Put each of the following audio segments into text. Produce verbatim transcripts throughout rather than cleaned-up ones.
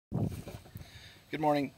Good morning.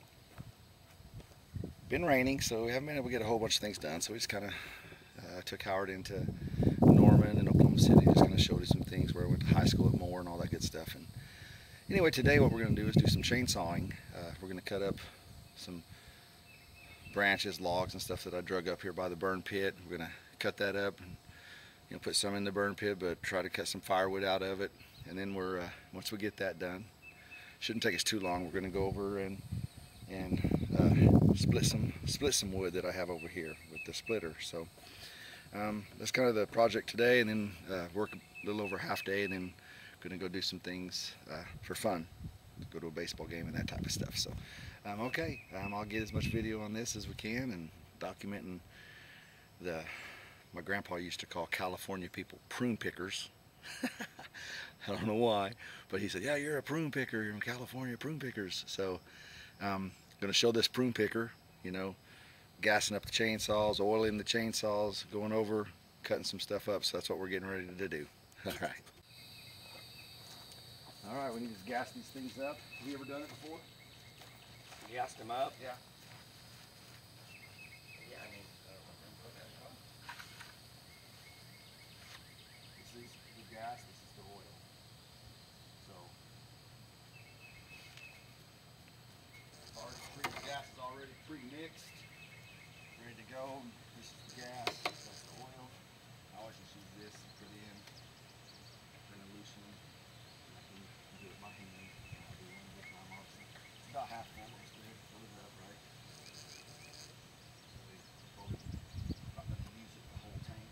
Been raining, so we haven't been able to get a whole bunch of things done. So we just kind of uh, took Howard into Norman and Oklahoma City. Just kind of showed us some things where I went to high school at Moore and all that good stuff. And anyway, today what we're going to do is do some chainsawing. Uh, we're going to cut up some branches, logs, and stuff that I drug up here by the burn pit. We're going to cut that up and you know put some in the burn pit, but try to cut some firewood out of it. And then we're uh, once we get that done, shouldn't take us too long. We're going to go over and and uh, split some split some wood that I have over here with the splitter. So um, that's kind of the project today, and then uh, work a little over half day, and then going to go do some things uh, for fun, go to a baseball game and that type of stuff. So um, okay, um, I'll get as much video on this as we can and documenting the my grandpa used to call California people prune pickers. I don't know why, but he said, "Yeah, you're a prune picker. You're in California, prune pickers." So um, going to show this prune picker, you know, gassing up the chainsaws, oiling the chainsaws, going over, cutting some stuff up. So that's what we're getting ready to do. All right. All right, we need to gas these things up. Have you ever done it before? Gassed them up? Yeah. Yeah, I mean, This is the gas, this is the oil. So, our gas is already pre-mixed, ready to go. This is the gas, that's the oil. I always just use this to put in, kind of loosen them. I can do it with my hand. I'll do one at a time, obviously. It's about half full. Let's go ahead and fill it up, right? So they probably not going to use it the whole tank.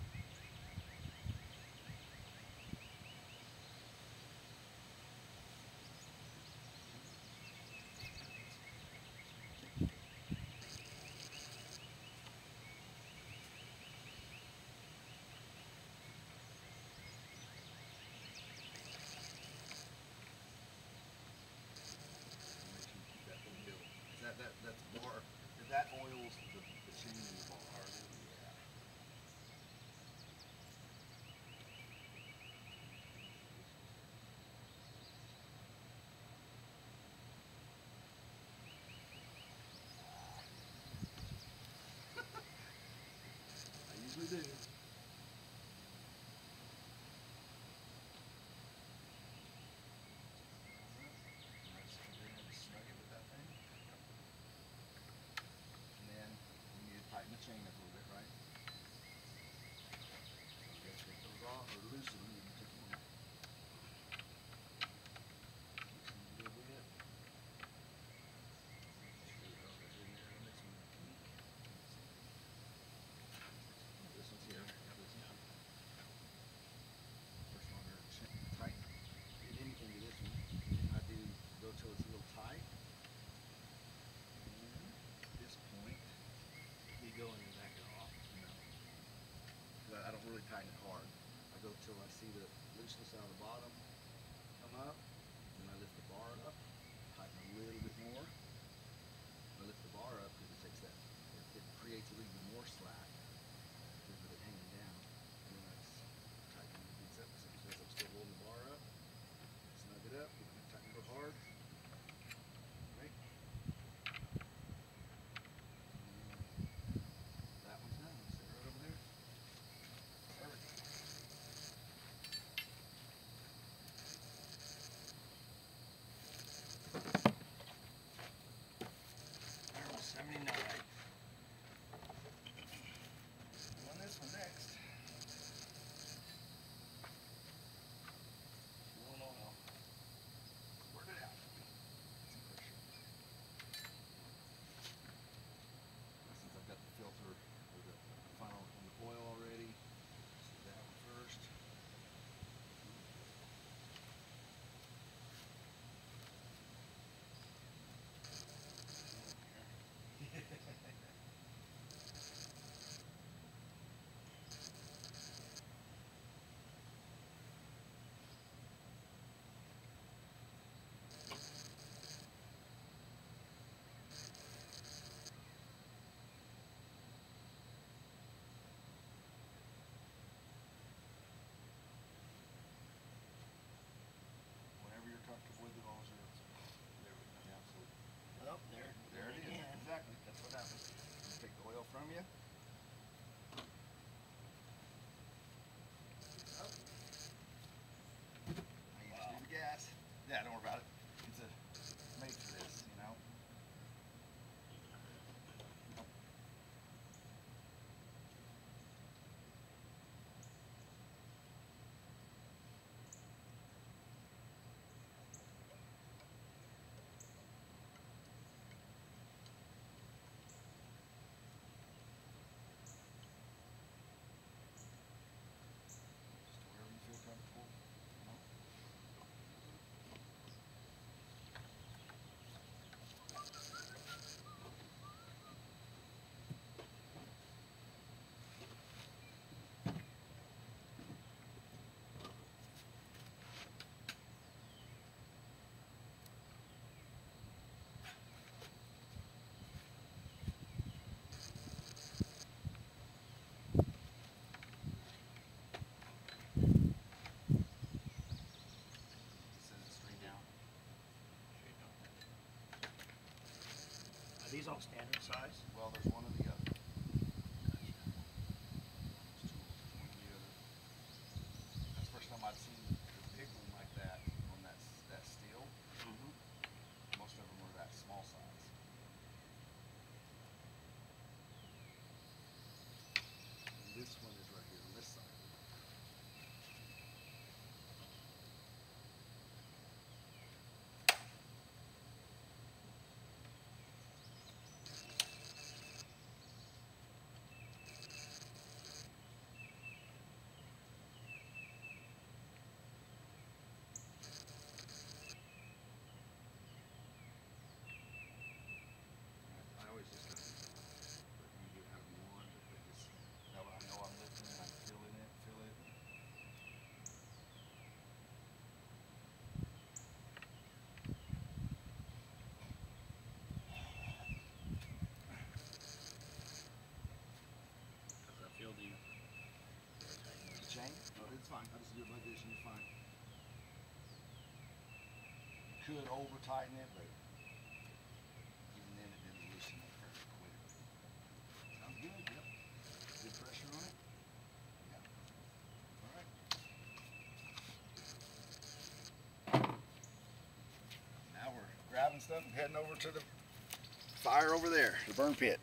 That, that, that's bar, that oils the, the chain in the bar. Yeah. I usually do. Tighten the chain up a little bit, right? So you gotta take those off or loosen them. You can take them off. Loosen them a little bit. This one's here. Yeah, this one. First one here, tighten. Get anything to this one. I do go till it's a little tight. And at this point, you go in and back it off. No. I don't really tighten it hard. I go till I see the looseness out of the bottom come up, and then I lift the bar up, tighten a little bit more. I lift the bar up because it takes that, it, it creates a little bit more slack because of it hanging down, and then I just tighten these up. So as I'm still holding the bar up, snug it up, you don't have to tighten it real hard. Right? That one's done. Sit right over there. Perfect. these all standard size? Well, there's one of the other. There's two. There's one of the other. That's the first time I'd seen the big one like that on that that steel. Mm-hmm. Most of them were that small size. And this one is right here on this side. I always just kind of let you have one, but they just that way I know I'm lifting it, I'm feeling it, feel it. How's that feel to you? The chain? No, it's fine. I just do it like this and you're fine. Could over tighten it, but even then it didn't loosen it very quick. Sounds good, yep. Good pressure on it. Yeah. Alright. Now we're grabbing stuff and heading over to the fire over there, the burn pit.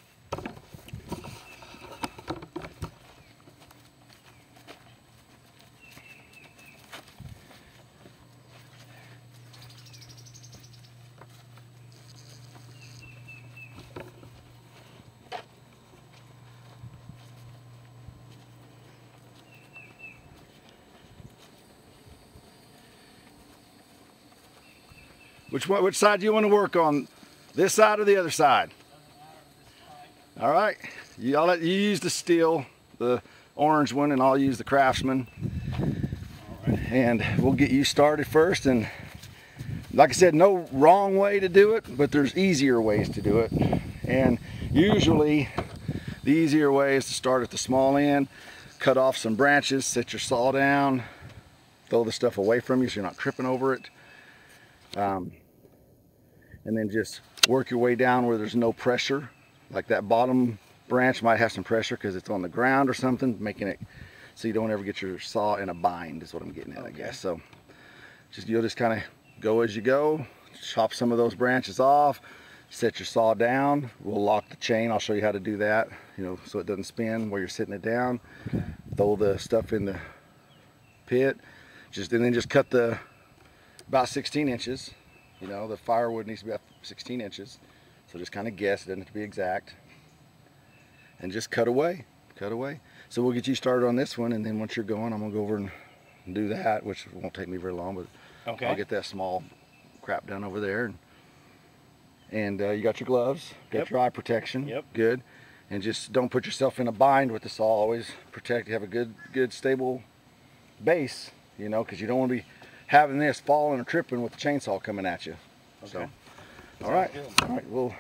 Which one, which side do you want to work on? This side or the other side? All right. You, I'll let you use the steel, the orange one, and I'll use the Craftsman. All right. And we'll get you started first. And like I said, no wrong way to do it, but there's easier ways to do it. And usually the easier way is to start at the small end, cut off some branches, set your saw down, throw the stuff away from you so you're not tripping over it. Um, and then just work your way down where there's no pressure. Like that bottom branch might have some pressure because it's on the ground or something, making it so you don't ever get your saw in a bind is what I'm getting at, okay. I guess. So just you'll just kind of go as you go, chop some of those branches off, set your saw down. We'll lock the chain. I'll show you how to do that, you know, so it doesn't spin while you're sitting it down. Okay. Throw the stuff in the pit, just and then just cut the about sixteen inches. You know, the firewood needs to be about sixteen inches. So just kind of guess, it doesn't have to be exact. And just cut away, cut away. So we'll get you started on this one, and then once you're going, I'm gonna go over and do that, which won't take me very long, but okay. I'll get that small crap done over there. And, and uh, you got your gloves, got yep. your eye protection, yep. Good. And just don't put yourself in a bind with the saw. Always protect, have a good, good stable base, you know, because you don't want to be having this falling or tripping with the chainsaw coming at you. Okay. So, all right, all right, we'll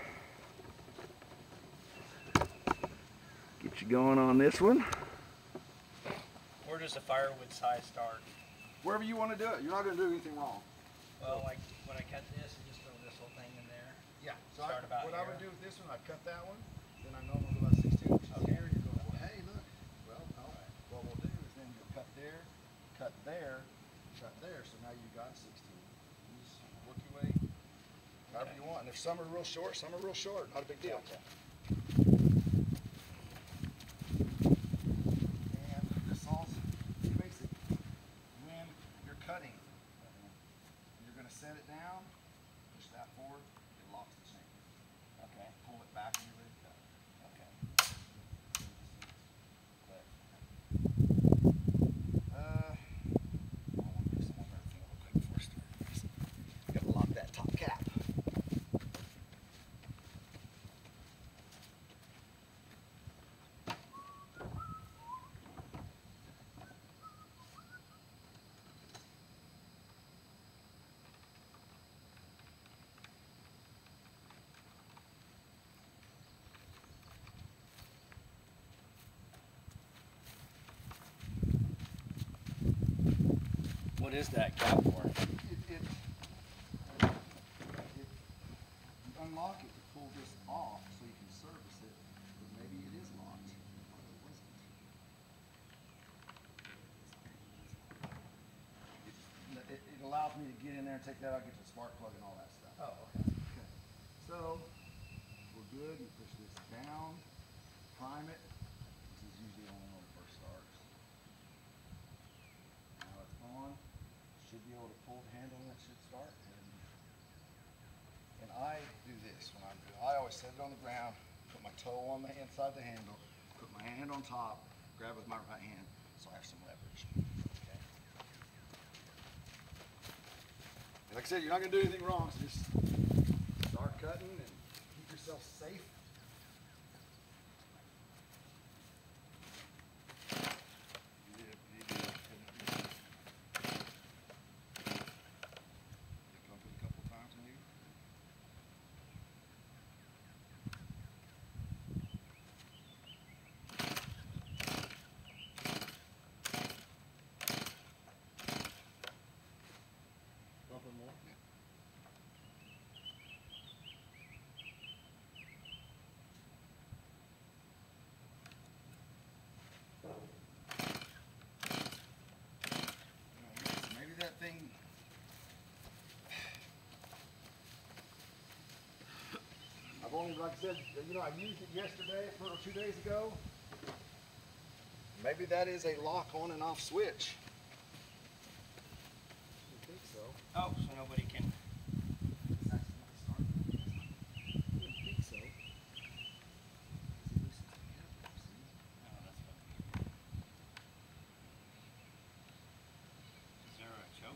get you going on this one. Where does the firewood size start? Wherever you want to do it. You're not going to do anything wrong. Well, like when I cut this, and just throw this whole thing in there. Yeah. So start I, about what here. I would do with this one, I'd cut that one. Then I know I'm going to go about sixteen inches okay. Here. You go, well, hey, look. Well, no. Right. What we'll do is then you'll cut there, cut there, cut there. So now you've got sixteen. You just work your way however okay. you want. And if some are real short, some are real short. Not a big deal. Okay. And this saw's basic. When you're cutting, you're going to set it down, push that forward, it locks the chain. Okay. Pull it back and you're ready to cut. Okay. But, uh, I want to do some other thing real quick before I start. You got to lock that top cap. What is that cap for? It, it, it, you unlock it to pull pull this off so you can service it, but maybe it is locked. Or it wasn't. It, it, it allows me to get in there and take that out, get the spark plug and all that stuff. Oh, okay. Okay. So we're good. You push this down, prime it. This is usually only when it first starts. Now it's on. Should be able to pull the handle and it should start. And, and I do this when I'm doing. I always set it on the ground, put my toe on the inside of the handle, put my hand on top, grab with my right hand, so I have some leverage. Okay. And like I said, you're not going to do anything wrong, so just start cutting and keep yourself safe. You did, you did, you did. Pump it a couple times maybe. Pump it more? Yeah. Maybe that thing. I've only, like I said, you know, I used it yesterday or two days ago. Maybe that is a lock on and off switch. I think so. Oh, so nobody can. It's actually not starting. I didn't think so. It loosens together, see? Oh, that's funny. Is there a choke?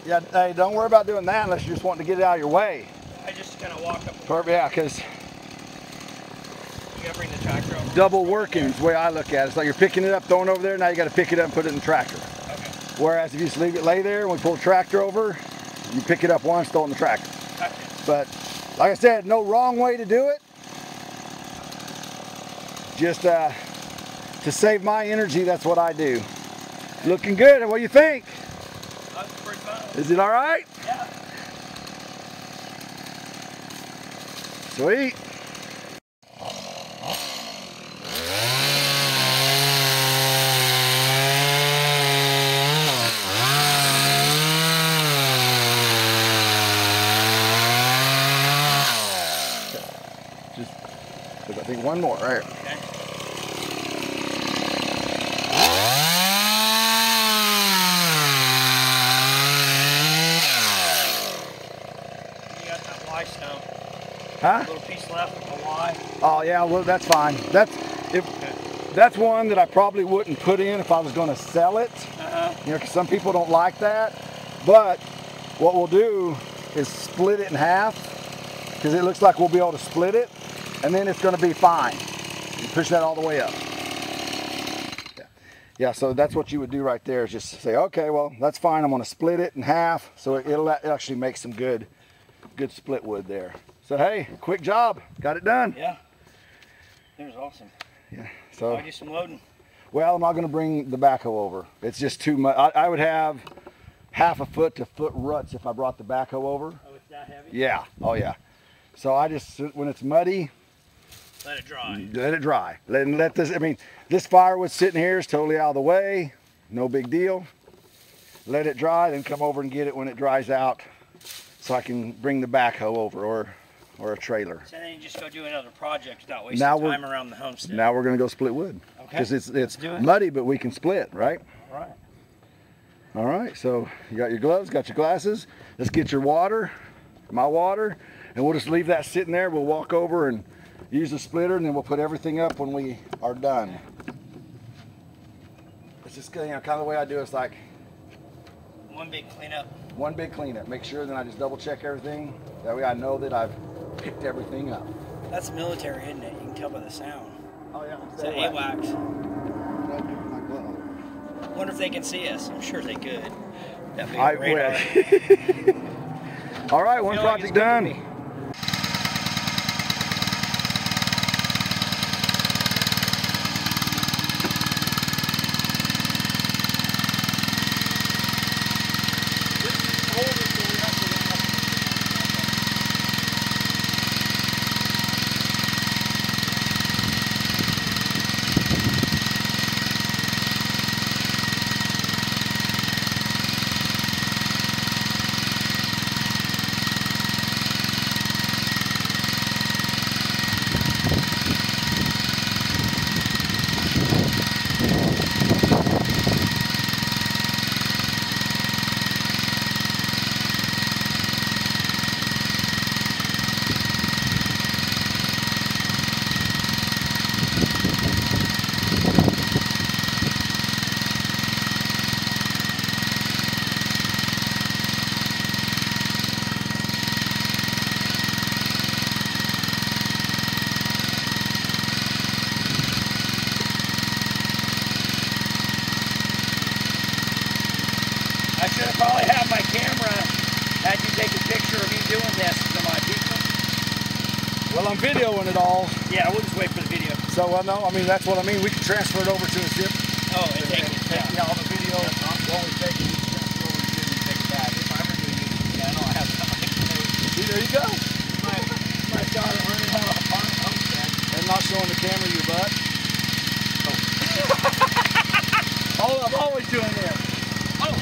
Yeah, hey, don't worry about doing that unless you just want to get it out of your way. I just kind of walk up. Perfect, yeah, because You gotta bring the tractor over. double working is the way I look at it. It's like you're picking it up, throwing it over there, now you got to pick it up and put it in the tractor. Okay. Whereas if you just leave it lay there and we pull the tractor over, you pick it up once, throw it in the tractor. Okay. But like I said, no wrong way to do it. Just uh, to save my energy, that's what I do. Looking good. What do you think? That's pretty fun. Is it all right? Yeah. Sweet. Just, I think one more, right? Okay. You got that Y stump. Huh? A little piece left of the Y. Oh yeah, well that's fine. That's if that's one that I probably wouldn't put in if I was going to sell it. Uh-huh. You know, because some people don't like that. But what we'll do is split it in half, because it looks like we'll be able to split it, and then it's going to be fine. You push that all the way up. Yeah. Yeah, so that's what you would do right there, is just say, okay, well, that's fine. I'm going to split it in half, so it, it'll actually make some good, good split wood there. So hey, quick job, got it done. Yeah. It was awesome. Yeah. So I'll do some loading. well, I'm not going to bring the backhoe over. It's just too much. I, I would have half a foot to foot ruts if I brought the backhoe over. Oh, it's that heavy? Yeah. Oh yeah. So I just, when it's muddy, Let it dry. let it dry. Let, let this, I mean, this firewood sitting here is totally out of the way. No big deal. Let it dry, then come over and get it when it dries out, so I can bring the backhoe over, or or a trailer. So then you just go do another project without wasting Now we're- time around the homestead. Now we're going to go split wood. Okay. Because it's, it's do it. muddy, but we can split, right? All right. All right, so you got your gloves, got your glasses. Let's get your water, my water, and we'll just leave that sitting there. We'll walk over and use the splitter, and then we'll put everything up when we are done. It's just, you know, kind of the way I do it. It's like One big cleanup. one big cleanup. Make sure that I just double check everything. That way I know that I've picked everything up. That's military, isn't it? You can tell by the sound. Oh yeah. It's an AWACS. My glove. Wonder if they can see us. I'm sure they could. That big I radar. will. All right, one Feel like project it's good to done. me. I should have probably had my camera, had you take a picture of me doing this to my people. Well, I'm videoing it all. Yeah, we'll just wait for the video. So, well, no, I mean, that's what I mean. We can transfer it over to a zip. Oh, and take it. Take, Yeah. yeah, all the video. What we take, we can transfer over to zip and take it back. If I ever do use it, yeah, I know I have something. See, there you go. My, my daughter learned how to farm homestead. And not showing the camera your butt. Oh, I'm always doing this. Oh!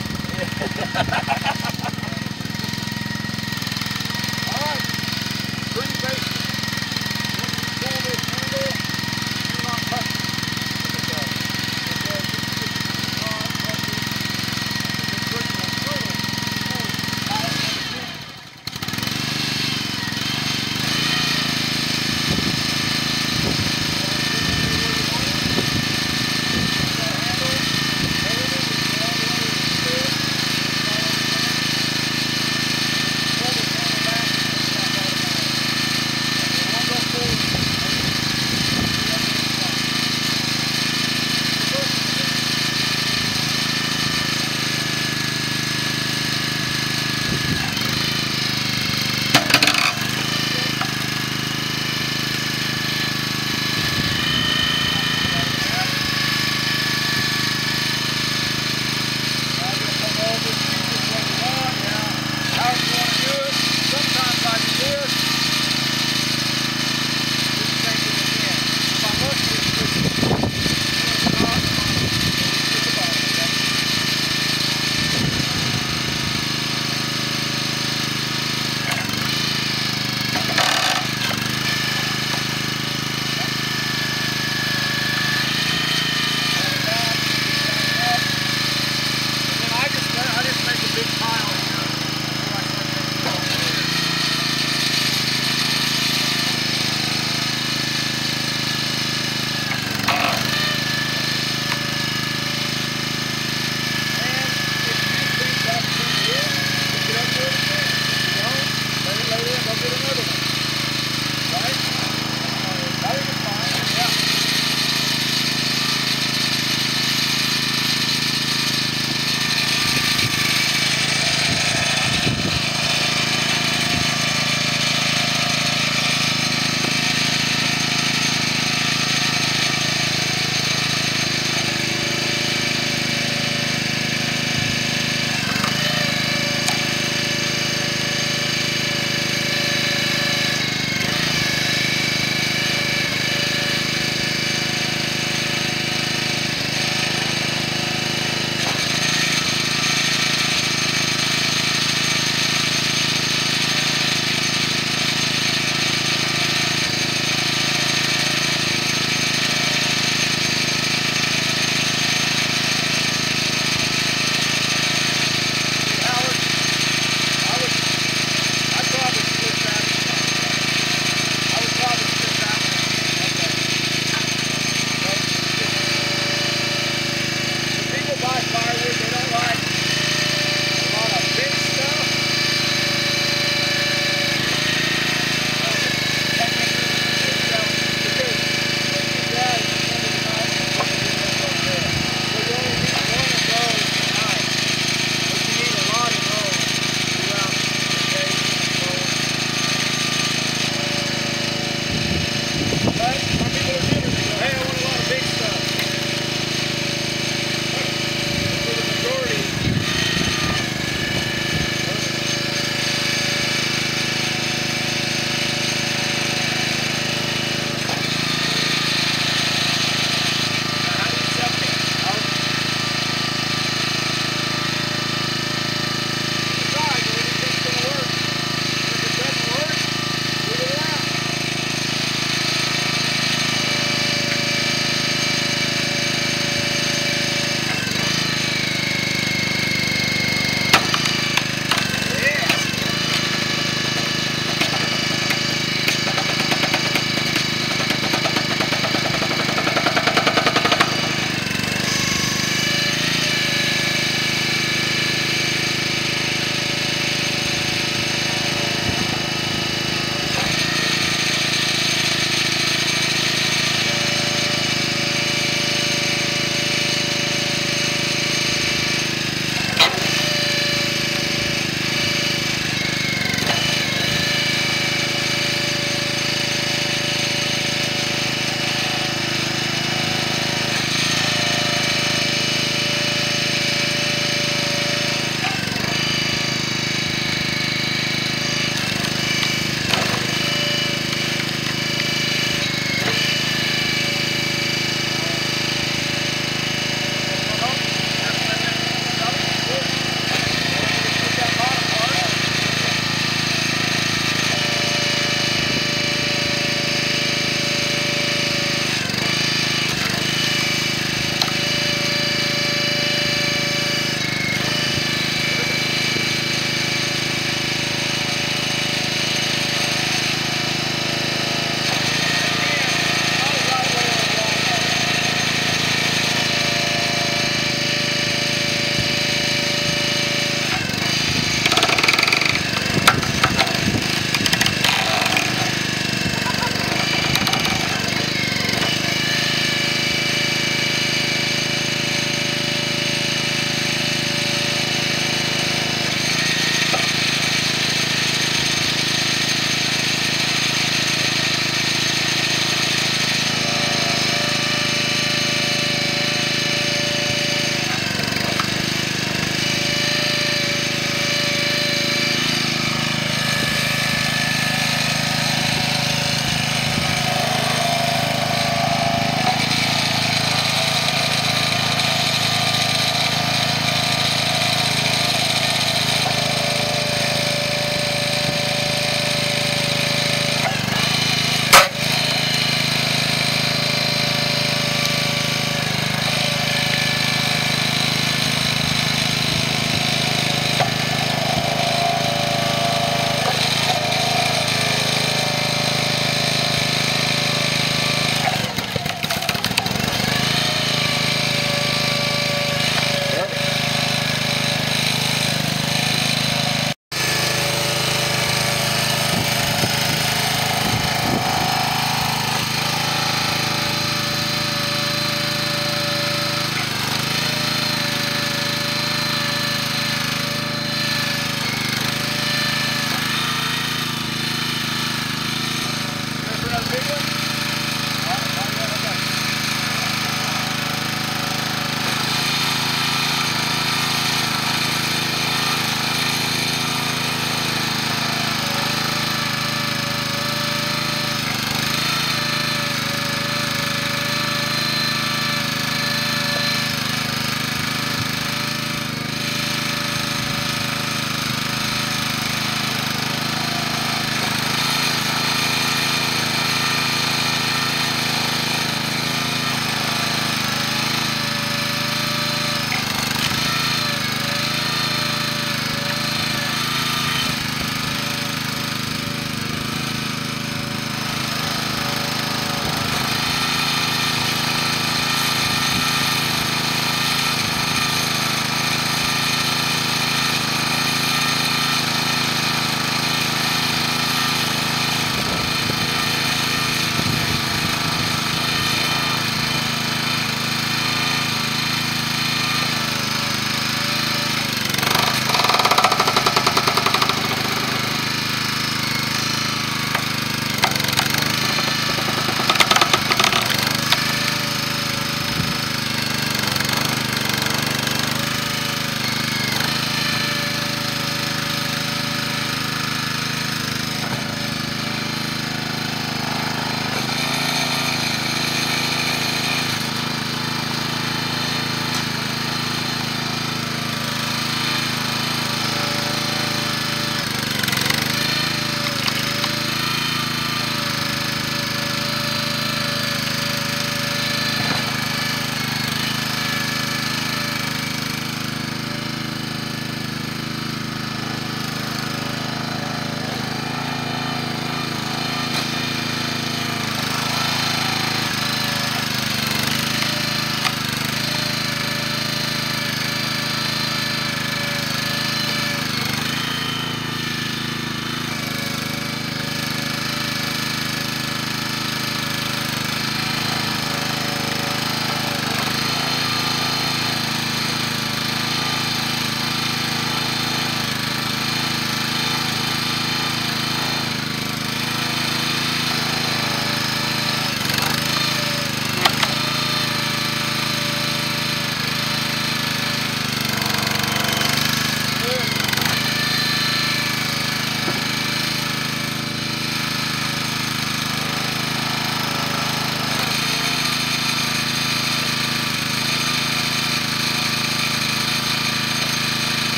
All right. Pretty basic. Pull this handle. Do not touch it. Look at that. Okay. Do not touch it. It's pretty much total.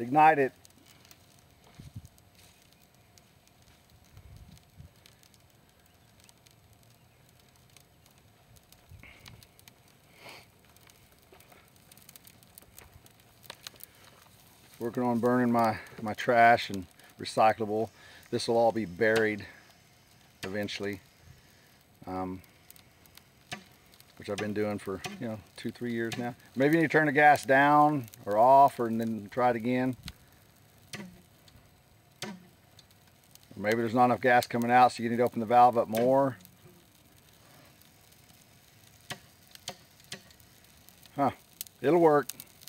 Ignite it. Working on burning my, my trash and recyclable. This will all be buried eventually, um, which I've been doing for, you know, two, three years now. Maybe you need to turn the gas down or off or and then try it again. Or maybe there's not enough gas coming out, so you need to open the valve up more. Huh, it'll work.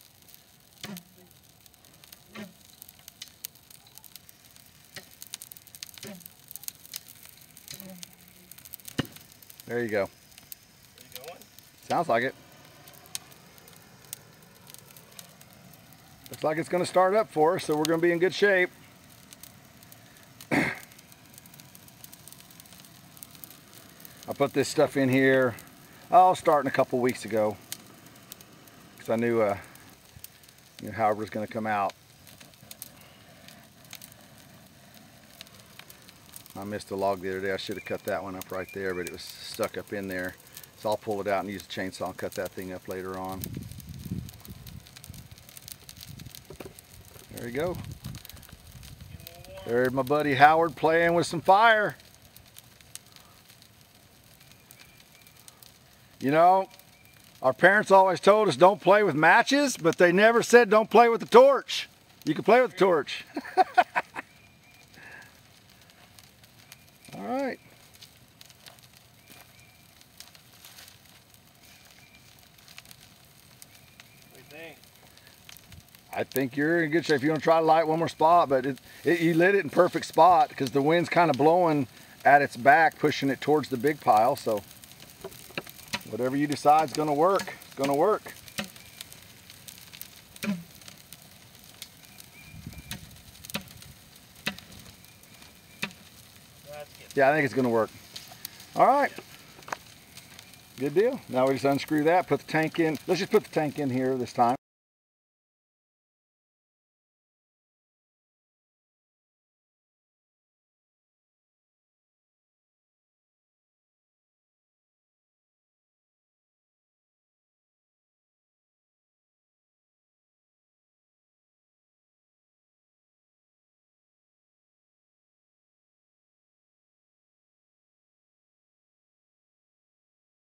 There you go. You going? Sounds like it. Looks like it's going to start up for us, so we're going to be in good shape. I put this stuff in here, oh, starting a couple weeks ago, because I knew, uh, you know, Howard was going to come out. I missed a log the other day. I should have cut that one up right there, but it was stuck up in there. So I'll pull it out and use the chainsaw and cut that thing up later on. There you go. There's my buddy Howard playing with some fire. You know, our parents always told us don't play with matches, but they never said don't play with the torch. You can play with the torch. All right. What do you think? I think you're in good shape. If you want to try to light one more spot, but it, it, you lit it in perfect spot because the wind's kind of blowing at its back, pushing it towards the big pile. So whatever you decide is going to work. It's going to work. Yeah, I think it's going to work. All right. Good deal. Now we just unscrew that, put the tank in. Let's just put the tank in here this time.